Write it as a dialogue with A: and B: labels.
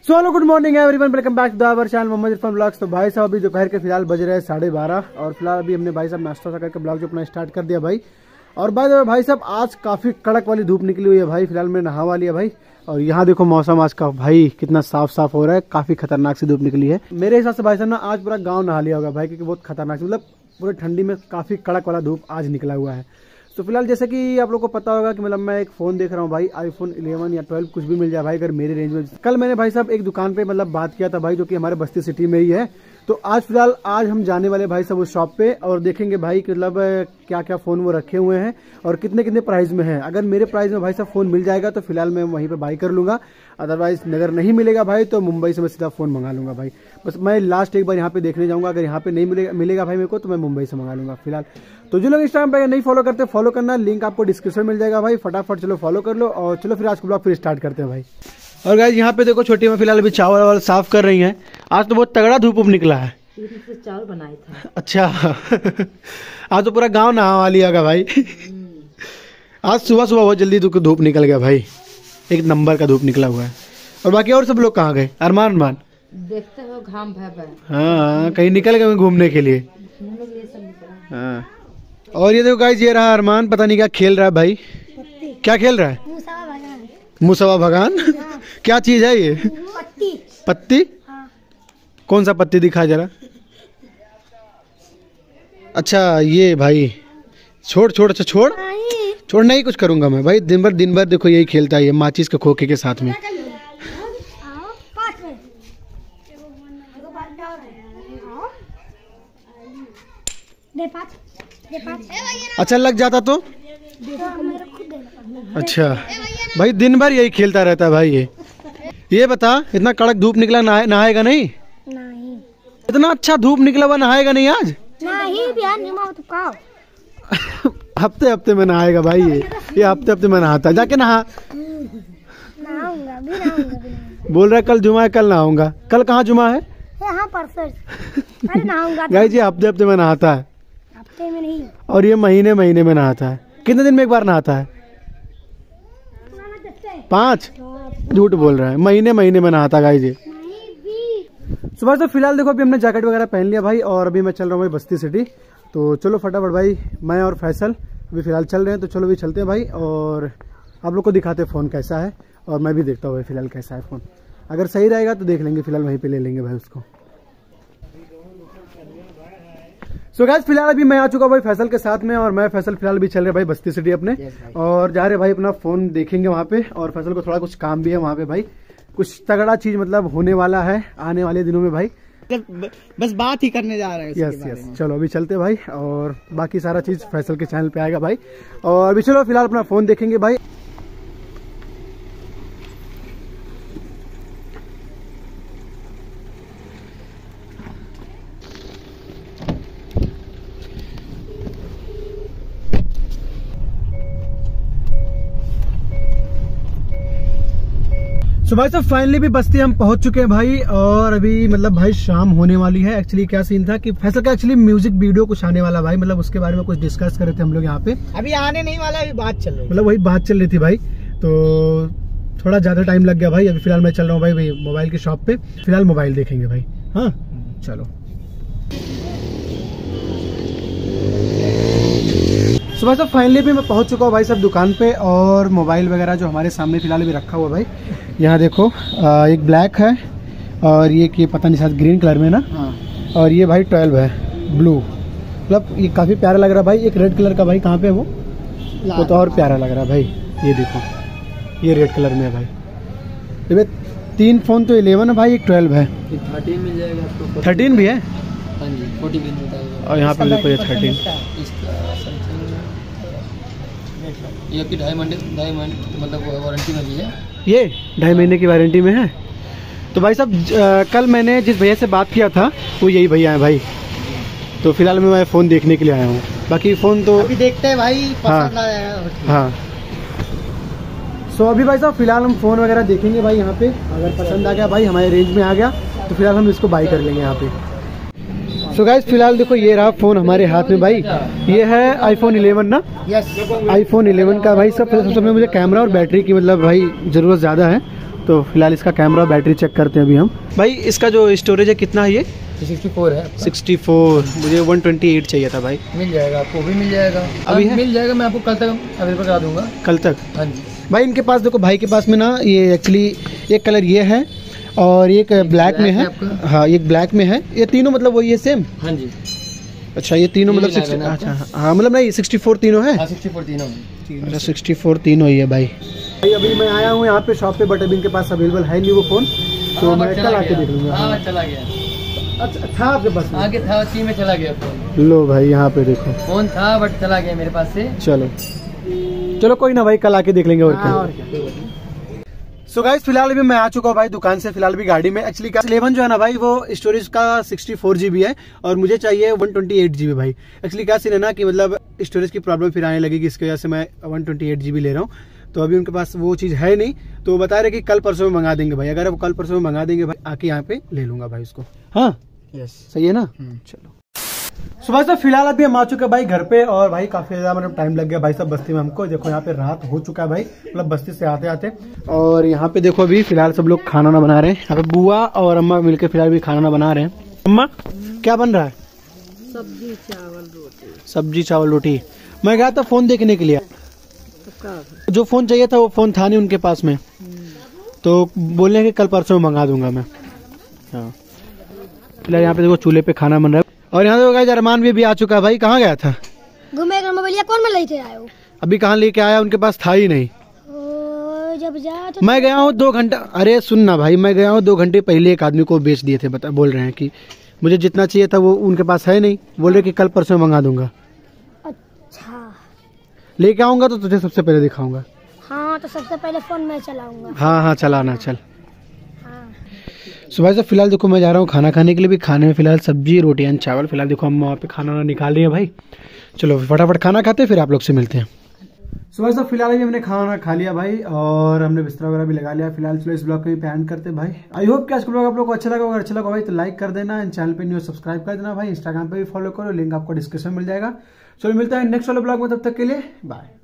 A: So hello good morning everyone, welcome back to our channel Mohammad Irfan blogs. तो भाई साहब अभी दोपहर के फिलहाल बज रहे हैं 12:30 और फिलहाल अभी हमने भाई साहब नाश्ता सा करके ब्लॉग जो अपना स्टार्ट कर दिया भाई। और भाई साहब आज काफ़ी कड़क वाली धूप निकली हुई है भाई। फिलहाल मैं नहा वाली है भाई। और यहाँ देखो मौसम आज का भाई कितना साफ साफ हो रहा है, काफ़ी खतरनाक सी धूप निकली है। मेरे हिसाब से भाई साहब ना आज पूरा गाँव नहा लिया होगा भाई, क्योंकि बहुत खतरनाक, मतलब पूरे ठंडी में काफ़ी कड़क वाला धूप आज निकला हुआ है। तो फिलहाल जैसे कि आप लोग को पता होगा कि मतलब मैं एक फ़ोन देख रहा हूँ भाई, iPhone 11 या 12 कुछ भी मिल जाए भाई अगर मेरे रेंज में। कल मैंने भाई साहब एक दुकान पे मतलब बात किया था भाई, जो कि हमारे बस्ती सिटी में ही है। तो आज फिलहाल हम जाने वाले भाई साहब उस शॉप पे और देखेंगे भाई कि मतलब क्या क्या फ़ोन वो रखे हुए हैं और कितने कितने प्राइस में है। अगर मेरे प्राइस में भाई साहब फ़ोन मिल जाएगा तो फिलहाल मैं वहीं पे बाई कर लूँगा, अदरवाइज अगर नहीं मिलेगा भाई तो मुंबई से मैं सीधा फ़ोन मंगा लूँगा भाई। बस मैं लास्ट एक बार यहाँ पे देखने जाऊँगा, अगर यहाँ पे नहीं मिलेगा भाई मेरे को तो मैं मुंबई से मंगा लूँगा फिलहाल। तो जो लोग इंस्टाग्राम पे नहीं फॉलो करते फॉलो करना, लिंक आपको डिस्क्रिप्शन मिल जाएगा भाई। फटाफट चलो फॉलो कर लो और चलो फिर आज को ब्लॉग फिर स्टार्ट करते हैं भाई। और गाइस यहाँ पे देखो छोटी में फिलहाल अभी चावल वावल साफ कर रही हैं। आज तो बहुत तगड़ा धूप निकला है।
B: चावल बनाए थे।
A: अच्छा आज तो पूरा गांव नहा वाली होगा भाई। आज सुबह सुबह बहुत जल्दी धूप निकल गया भाई, एक नंबर का धूप निकला हुआ है। और बाकी और सब लोग कहाँ गए? अरमान
B: देखते हो घाम भाई।
A: हाँ कहीं निकल गए घूमने के लिए। हाँ और ये देखो गाइस, ये रहा अरमान, पता नहीं क्या खेल रहा है भाई। क्या खेल रहा है? मुसवा भगान। क्या चीज है ये? पत्ती। कौन सा पत्ती दिखा जरा। अच्छा ये भाई छोड़ अच्छा छोड़ नहीं कुछ करूंगा मैं भाई। दिन भर देखो यही खेलता है ये माचिस के खोखे के साथ में। अच्छा लग जाता तो अच्छा भाई, दिन भर यही खेलता रहता है भाई। ये बता, इतना कड़क धूप निकला नहाएगा नहीं? इतना अच्छा धूप निकला हुआ नहाएगा नहीं आज? हफ्ते में नहाएगा भाई ये हफ्ते में नहाता है। जाके नहा। बोल रहा है कल जुमा है, कल नहाऊंगा। कल कहाँ जुमा है? गाइस ये हफ्ते में नहाता है।
C: हफ्ते में नहीं,
A: और ये महीने में नहाता है। कितने दिन में एक बार नहाता है? 5। झूठ बोल रहा है, महीने में नहाता गाइस ये। सुबह से फिलहाल देखो अभी हमने जैकेट वगैरह पहन लिया भाई और अभी मैं चल रहा हूँ भाई बस्ती सिटी। तो चलो फटाफट भाई, मैं और फैसल अभी फिलहाल चल रहे हैं। तो चलो अभी चलते हैं भाई और आप लोग को दिखाते हैं फ़ोन कैसा है और मैं भी देखता हूँ भाई फिलहाल कैसा है फ़ोन। अगर सही रहेगा तो देख लेंगे, फिलहाल वहीं पे ले लेंगे भाई उसको। सो गाइस फिलहाल अभी मैं आ चुका भाई फैसल के साथ में और मैं फैसल फिलहाल भी चल रहे भाई बस्ती सिटी अपने और जा रहे भाई अपना फ़ोन देखेंगे वहाँ पे। और फैसल को थोड़ा कुछ काम भी है वहाँ पे भाई, कुछ तगड़ा चीज मतलब होने वाला है आने वाले दिनों में भाई।
D: बस बात ही करने जा रहे हैं।
A: यस चलो अभी चलते भाई और बाकी सारा चीज फैसल के चैनल पे आएगा भाई। और अभी चलो फिलहाल अपना फोन देखेंगे भाई। सो भाई साहब फाइनली भी बस्ती हम पहुंच चुके हैं भाई और अभी मतलब भाई शाम होने वाली है। एक्चुअली क्या सीन था कि फैसल का एक्चुअली म्यूजिक वीडियो कुछ आने वाला भाई, मतलब उसके बारे में कुछ डिस्कस कर रहे थे हम लोग यहाँ पे।
D: अभी आने नहीं वाला, अभी बात चल रही,
A: मतलब वही बात चल रही थी भाई। तो थोड़ा ज्यादा टाइम लग गया भाई। अभी फिलहाल मैं चल रहा हूँ भाई मोबाइल की शॉप पे, फिलहाल मोबाइल देखेंगे भाई। हाँ चलो सुबह से फाइनली भी मैं पहुंच चुका हूँ भाई साहब दुकान पे और मोबाइल वगैरह जो हमारे सामने फिलहाल भी रखा हुआ भाई। यहाँ देखो एक ब्लैक है और ये पता नहीं शायद ग्रीन कलर में ना। हाँ। और ये भाई 12 है ब्लू, मतलब ये काफ़ी प्यारा लग रहा है भाई। एक रेड कलर का भाई कहाँ पे है वो तो और प्यारा लग रहा है भाई। ये देखो ये रेड कलर में है भाई। ये 3 फ़ोन तो 11 है भाई, एक 12 है।
D: 13 मिल जाएगा आपको।
A: 13 भी है?
D: हाँ जी 14 भी मिलता है।
A: और यहाँ पे देखो ये 13
D: ये आपकी 2.5 महीने मतलब वारंटी में भी है।
A: ये 2.5 महीने की वारंटी में है। तो भाई साहब कल मैंने जिस भैया से बात किया था वो यही भैया है भाई। तो फिलहाल मैं फ़ोन देखने के लिए आया हूँ, बाकी फ़ोन तो
D: अभी देखते हैं भाई पसंद आया।
A: हाँ सो अभी भाई साहब फिलहाल हम फ़ोन वगैरह देखेंगे भाई यहाँ पे। अगर पसंद आ गया भाई, हमारे रेंज में आ गया तो फिलहाल हम इसको बाई कर लेंगे यहाँ पे। सो गाइस फिलहाल देखो ये रहा फ़ोन हमारे हाथ में भाई। ये है iPhone 11 ना?
D: यस
A: iPhone 11 का भाई। सबसे पहले मुझे कैमरा और बैटरी की मतलब भाई ज़रूरत ज़्यादा है। तो फिलहाल इसका कैमरा और बैटरी चेक करते हैं अभी हम। भाई इसका जो स्टोरेज है कितना है ये?
D: 64 है।
A: 64, मुझे 128 चाहिए था भाई।
D: मिल जाएगा आपको, भी मिल जाएगा
A: अभी है?
D: मिल जाएगा, मैं आपको कल तक अवेलेबल करा दूंगा।
A: कल तक?
D: हाँ जी
A: भाई इनके पास देखो, भाई के पास में ना ये एक्चुअली एक कलर ये है और एक ब्लैक में है। हाँ एक ब्लैक में है, ये तीनों मतलब वही है सेम?
D: हाँ जी।
A: अच्छा ये तीनों मतलब 60, अच्छा हाँ मतलब नहीं 64 तीनों है?
D: 64 तीनों।
A: अच्छा 64 तीनों ही है भाई। भाई अभी मैं आया हूँ यहाँ पे शॉप पे, बट अभी इनके पास अवेलेबल है नहीं वो फ़ोन, तो मैं कल आके देख लूँगा।
D: हाँ चला गया।
A: अच्छा था आपके पास?
D: आगे था, ची में चला गया फोन।
A: लो भाई यहाँ पे देखो,
D: फोन था बट चला गया मेरे पास से।
A: चलो चलो कोई ना भाई, कल आके देख लेंगे और क्या। सो गाइस फिलहाल अभी मैं आ चुका हूँ भाई दुकान से, फिलहाल भी गाड़ी में। एक्चुअली क्या 11 जो है ना भाई वो स्टोरेज का 64 GB है और मुझे चाहिए 128 GB भाई। एक्चुअली क्या सीन है ना कि मतलब स्टोरेज की प्रॉब्लम फिर आने लगेगी, इसकी वजह से मैं 128 GB ले रहा हूँ। तो अभी उनके पास वो चीज़ है नहीं, तो बता रहे कि कल परसों में मंगा देंगे भाई। अगर वो कल परसों में मंगा देंगे भाई, आके यहाँ पे ले लूंगा भाई उसको। हाँ
D: यस
A: सही है ना। चलो सुबह से फिलहाल अभी हम आ चुके हैं भाई घर पे, और भाई काफी ज्यादा मतलब टाइम लग गया भाई सब बस्ती में हमको। देखो यहाँ पे रात हो चुका है भाई, मतलब बस्ती से आते आते। और यहाँ पे देखो अभी फिलहाल सब लोग खाना ना बना रहे हैं, यहाँ पे बुआ और अम्मा मिलकर फिलहाल भी खाना ना बना रहे हैं। अम्मा क्या बन रहा है?
B: सब्जी चावल रोटी।
A: सब्जी चावल रोटी। मैं गया था फोन देखने के लिए, जो फोन चाहिए था वो फोन था नहीं उनके पास में, तो बोले कि कल परसों मंगा दूंगा मैं। हाँ फिलहाल यहाँ पे देखो चूल्हे पे खाना बन रहा है। और यहाँ देखो गाइस अरमान भी आ चुका है भाई। कहाँ गया था?
C: घूमे मोबाइल कौन में लेके आए हो?
A: अभी कहाँ लेके आया, उनके पास था ही नहीं।
C: जब जा तो
A: मैं गया हूँ 2 घंटा, अरे सुन ना भाई, मैं गया हूँ 2 घंटे पहले एक आदमी को बेच दिए थे। बता बोल रहे हैं कि मुझे जितना चाहिए था वो उनके पास है नहीं, बोल रहे कि कल परसों मंगा दूंगा।
C: अच्छा
A: लेके आऊंगा तो तुझे सबसे पहले दिखाऊंगा।
C: हाँ तो सबसे पहले फोन में चलाऊंगा।
A: हाँ हाँ चलाना चल।
C: हाँ
A: सुबह से फिलहाल देखो मैं जा रहा हूँ खाना खाने के लिए भी। खाने में फिलहाल सब्जी रोटियां चावल। फिलहाल देखो हम वहाँ पे खाना निकाल रही है भाई। चलो फटाफट खाना खाते फिर आप लोग से मिलते हैं। सुबह से फिलहाल भी हमने खाना खा लिया भाई और हमने बिस्तर वगैरह भी लगा लिया। फिलहाल चलो इस ब्लॉग को भी एंड करते भाई। आई होप कि आज का ब्लॉग आप लोग को अच्छा लगा। अगर अच्छा लगा भाई तो लाइक कर देना, चैनल पे न्यू सब्सक्राइब कर देना भाई। इंस्टाग्राम पे भी फॉलो करो, लिंक आपको डिस्क्रिप्शन में मिल जाएगा। चलो मिलता है नेक्स्ट वाले ब्लॉग में, तब तक के लिए बाय।